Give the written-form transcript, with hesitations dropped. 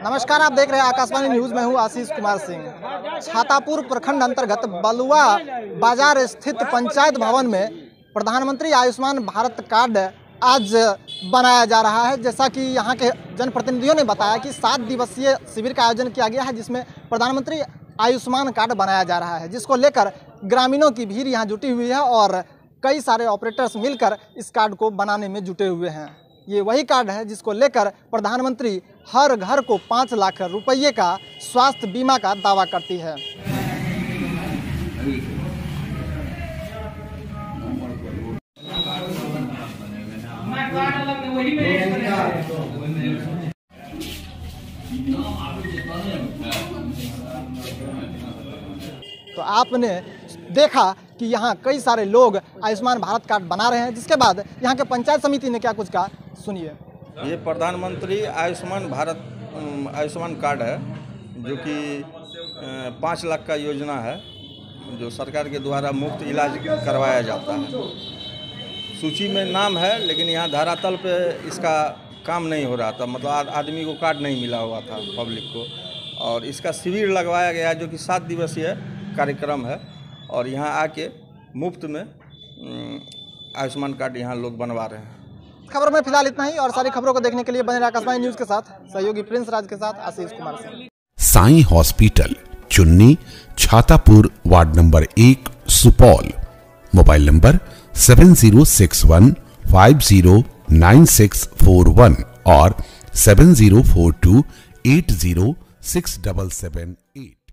नमस्कार, आप देख रहे हैं आकाशवाणी न्यूज। मैं हूं आशीष कुमार सिंह। छातापुर प्रखंड अंतर्गत बलुआ बाजार स्थित पंचायत भवन में प्रधानमंत्री आयुष्मान भारत कार्ड आज बनाया जा रहा है। जैसा कि यहां के जनप्रतिनिधियों ने बताया कि 7 दिवसीय शिविर का आयोजन किया गया है, जिसमें प्रधानमंत्री आयुष्मान कार्ड बनाया जा रहा है, जिसको लेकर ग्रामीणों की भीड़ यहाँ जुटी हुई है और कई सारे ऑपरेटर्स मिलकर इस कार्ड को बनाने में जुटे हुए हैं। ये वही कार्ड है जिसको लेकर प्रधानमंत्री हर घर को 5 लाख रुपये का स्वास्थ्य बीमा का दावा करती है। तो आपने देखा कि यहाँ कई सारे लोग आयुष्मान भारत कार्ड बना रहे हैं, जिसके बाद यहाँ के पंचायत समिति ने क्या कुछ कहा, सुनिए। ये प्रधानमंत्री आयुष्मान कार्ड है, जो कि 5 लाख का योजना है, जो सरकार के द्वारा मुफ्त इलाज करवाया जाता है। सूची में नाम है, लेकिन यहाँ धरातल पे इसका काम नहीं हो रहा था, मतलब आदमी को कार्ड नहीं मिला हुआ था पब्लिक को। और इसका शिविर लगवाया गया है, जो कि 7 दिवसीय कार्यक्रम है, और यहाँ आके मुफ्त में आयुष्मान कार्ड यहाँ लोग बनवा रहे हैं। खबरों में फिलहाल इतना ही, और सारी खबरों को देखने के लिए बने रहिए आकाशवाणी न्यूज के साथ। सहयोगी प्रिंस राज के साथ Ashish Kumar Singh. Sai hospital, Chunni, Chhatapur, ward number 1, Supaul. Mobile number 7061509641 और 7042806778।